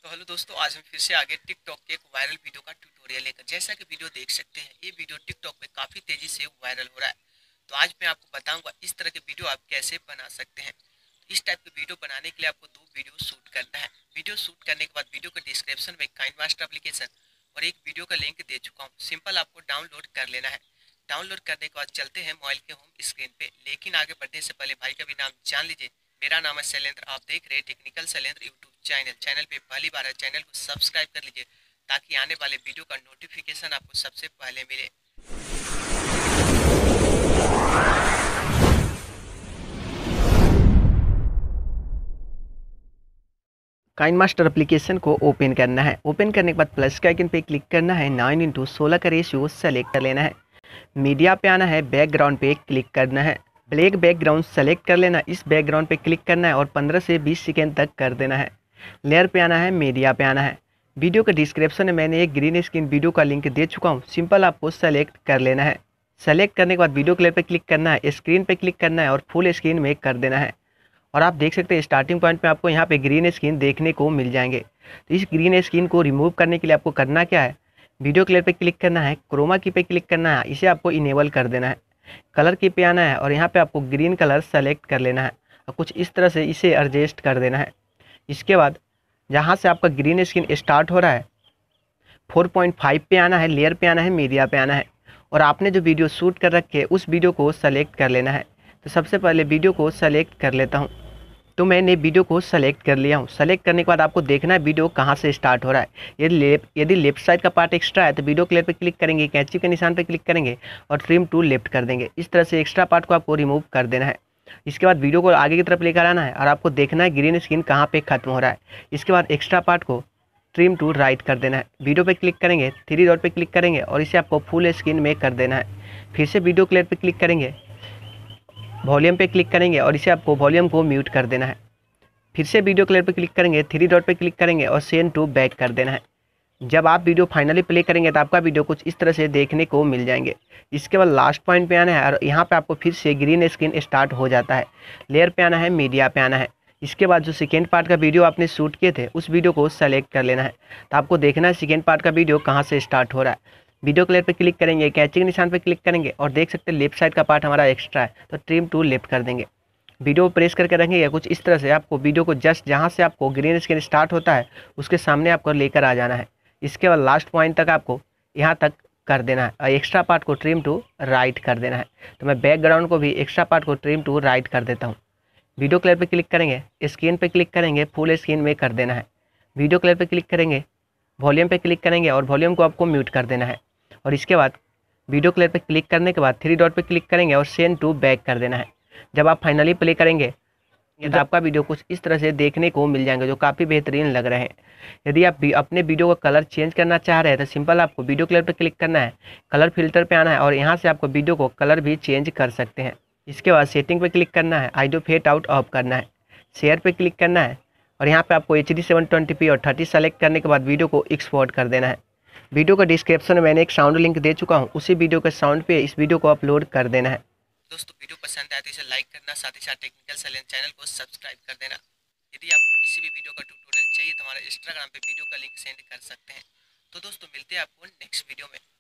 तो हेलो दोस्तों, आज हम फिर से आगे टिकटॉक के एक वायरल वीडियो का ट्यूटोरियल लेकर। जैसा कि वीडियो देख सकते हैं, ये वीडियो टिकटॉक पे काफ़ी तेज़ी से वायरल हो रहा है। तो आज मैं आपको बताऊंगा इस तरह के वीडियो आप कैसे बना सकते हैं। इस टाइप के वीडियो बनाने के लिए आपको 2 वीडियो शूट करना है। वीडियो शूट करने के बाद वीडियो के डिस्क्रिप्शन में काइनमास्टर एप्लीकेशन और एक वीडियो का लिंक दे चुका हूँ। सिंपल आपको डाउनलोड कर लेना है। डाउनलोड करने के बाद चलते हैं मोबाइल के होम स्क्रीन पे। लेकिन आगे बढ़ने से पहले भाई का भी नाम जान लीजिए। मेरा नाम है शैलेंद्र, आप देख रहे हैं टेक्निकल शैलेंद्र यूट्यूब चैनल पे पहली बार है, चैनल को सब्सक्राइब कर लीजिए ताकि आने वाले वीडियो का नोटिफिकेशन आपको सबसे पहले मिले। काइनमास्टर एप्लीकेशन को ओपन करना है। ओपन करने के बाद प्लस के आइकन पे क्लिक करना है। 9:16 का रेशियो सेलेक्ट कर लेना है। मीडिया पे आना है, बैकग्राउंड पे क्लिक करना है। ब्लैक बैकग्राउंड सेलेक्ट कर लेना, इस बैकग्राउंड पे क्लिक करना है और 15 से 20 सेकेंड तक कर देना है। लेयर पे आना है, मीडिया पे आना है। वीडियो के डिस्क्रिप्शन में मैंने एक ग्रीन स्क्रीन वीडियो का लिंक दे चुका हूँ। सिंपल आपको सेलेक्ट कर लेना है। सेलेक्ट करने के बाद वीडियो क्लिप पे क्लिक करना है, स्क्रीन पे क्लिक करना है और फुल स्क्रीन में कर देना है। और आप देख सकते हैं स्टार्टिंग पॉइंट पे आपको यहाँ पे ग्रीन स्क्रीन देखने को मिल जाएंगे। तो इस ग्रीन स्क्रीन को रिमूव करने के लिए आपको करना क्या है, वीडियो क्लिप पे क्लिक करना है, क्रोमा की पे क्लिक करना है, इसे आपको इनेबल कर देना है। कलर की पे आना है और यहाँ पे आपको ग्रीन कलर सेलेक्ट कर लेना है और कुछ इस तरह से इसे एडजस्ट कर देना है। इसके बाद जहाँ से आपका ग्रीन स्क्रीन स्टार्ट हो रहा है 4.5 पे आना है, लेयर पे आना है, मीडिया पे आना है और आपने जो वीडियो शूट कर रखे है उस वीडियो को सेलेक्ट कर लेना है। तो सबसे पहले वीडियो को सेलेक्ट कर लेता हूँ। तो मैंने वीडियो को सेलेक्ट कर लिया हूँ। सेलेक्ट करने के बाद आपको देखना है वीडियो कहाँ से स्टार्ट हो रहा है। यदि लेफ्ट साइड का पार्ट एक्स्ट्रा है तो वीडियो क्लिप पे क्लिक करेंगे, कैंची के निशान पे क्लिक करेंगे और ट्रिम टू लेफ्ट कर देंगे। इस तरह से एक्स्ट्रा पार्ट को आपको रिमूव कर देना है। इसके बाद वीडियो को आगे की तरफ लेकर आना है और आपको देखना है ग्रीन स्क्रीन कहाँ पे खत्म हो रहा है। इसके बाद एक्स्ट्रा पार्ट को ट्रिम टू राइट कर देना है। वीडियो पे क्लिक करेंगे, 3 डॉट पे क्लिक करेंगे और इसे आपको फुल स्क्रीन में कर देना है। फिर से वीडियो क्लिप पे क्लिक करेंगे, वॉल्यूम पे क्लिक करेंगे और इसे आपको वॉल्यूम को म्यूट कर देना है। फिर से वीडियो क्लिप पे क्लिक करेंगे, 3 डॉट पे क्लिक करेंगे और सेंड टू बैक कर देना है। जब आप वीडियो फाइनली प्ले करेंगे तो आपका वीडियो कुछ इस तरह से देखने को मिल जाएंगे। इसके बाद लास्ट पॉइंट पे आना है और यहाँ पे आपको फिर से ग्रीन स्क्रीन स्टार्ट हो जाता है। लेयर पे आना है, मीडिया पे आना है। इसके बाद जो सेकेंड पार्ट का वीडियो आपने शूट किए थे उस वीडियो को सेलेक्ट कर लेना है। तो आपको देखना है सेकेंड पार्ट का वीडियो कहाँ से स्टार्ट हो रहा है। वीडियो क्लिप पे क्लिक करेंगे, कैंची के निशान पे क्लिक करेंगे और देख सकते हैं लेफ्ट साइड का पार्ट हमारा एक्स्ट्रा है तो ट्रिम टू लेफ्ट कर देंगे। वीडियो प्रेस करके रखेंगे कुछ इस तरह से, आपको वीडियो को जस्ट जहाँ से आपको ग्रीन स्क्रीन स्टार्ट होता है उसके सामने आपको लेकर आ जाना है। इसके बाद लास्ट पॉइंट तक आपको यहाँ तक कर देना है और एक्स्ट्रा पार्ट को ट्रिम टू राइट कर देना है। तो मैं बैकग्राउंड को भी एक्स्ट्रा पार्ट को ट्रिम टू राइट कर देता हूँ। वीडियो क्लिप पे क्लिक करेंगे, स्क्रीन पे क्लिक करेंगे, फुल स्क्रीन में कर देना है। वीडियो क्लिप पे क्लिक करेंगे, वॉल्यूम पे क्लिक करेंगे और वॉल्यूम को आपको म्यूट कर देना है। और इसके बाद वीडियो क्लिप पे क्लिक करने के बाद 3 डॉट पे क्लिक करेंगे और सेंड टू बैक कर देना है। जब आप फाइनली प्ले करेंगे तो आपका वीडियो कुछ इस तरह से देखने को मिल जाएंगे जो काफ़ी बेहतरीन लग रहे हैं। यदि आप अपने वीडियो का कलर चेंज करना चाह रहे हैं तो सिंपल आपको वीडियो क्लिप पे क्लिक करना है, कलर फिल्टर पे आना है और यहाँ से आपको वीडियो को कलर भी चेंज कर सकते हैं। इसके बाद सेटिंग पे क्लिक करना है, आइडो फेड आउट ऑफ करना है, शेयर पे क्लिक करना है और यहाँ पे आपको HD 720p और 30 सेलेक्ट करने के बाद वीडियो को एक्सपोर्ट कर देना है। वीडियो का डिस्क्रिप्शन में मैंने एक साउंड लिंक दे चुका हूँ, उसी वीडियो के साउंड पे इस वीडियो को अपलोड कर देना है। दोस्तों वीडियो पसंद आए तो इसे लाइक करना, साथ ही साथ टेक्निकल शैलेंद्र चैनल को सब्सक्राइब कर देना। यदि आपको किसी भी वीडियो का ट्यूटोरियल चाहिए तो हमारे इंस्टाग्राम पे वीडियो का लिंक सेंड कर सकते हैं। तो दोस्तों मिलते हैं आपको नेक्स्ट वीडियो में।